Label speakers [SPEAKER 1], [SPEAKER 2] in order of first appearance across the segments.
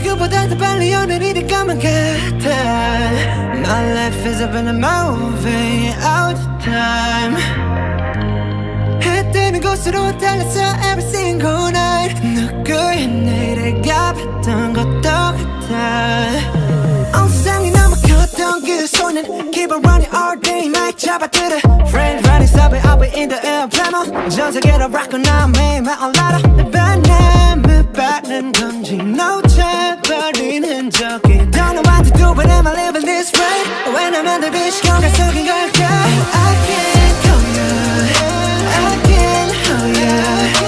[SPEAKER 1] 누구보다 더 빨리 오는 일일 것만 같아. My life is up in a movie all the time. 해 뜨는 곳으로 달렸어 every single night. 누구의 내일을 가봤던 것도 같아. 온 세상이 너무 컸던 그 손은 Keep on running all day night 잡아들어 Friend running stop it I'll be in the air plano 전 세계로 rock now 매일만 올라라 내 바람을 받는 건지 놓쳐버린 적이 Don't know what to do but am I living this way When I'm under this 시간가 속인 걸까 I can't call you I can't hold you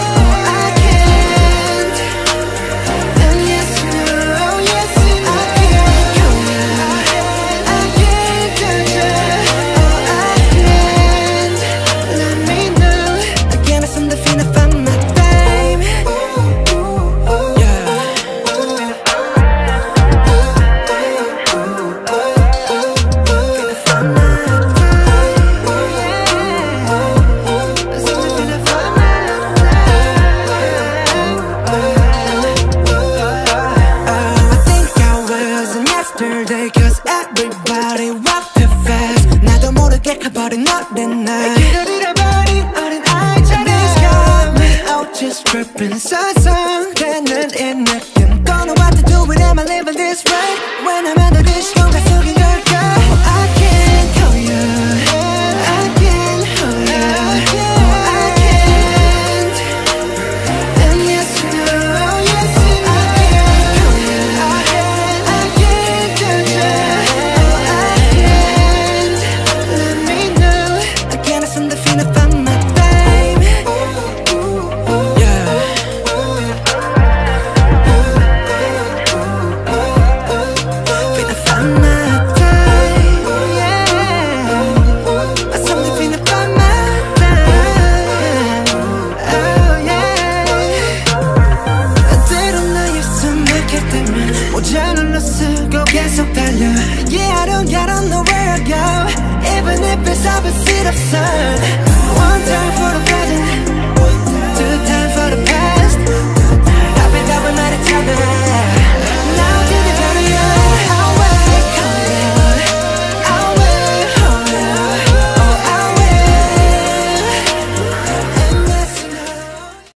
[SPEAKER 1] Yeah, I don't know where I go Even if it's opposite of sun One time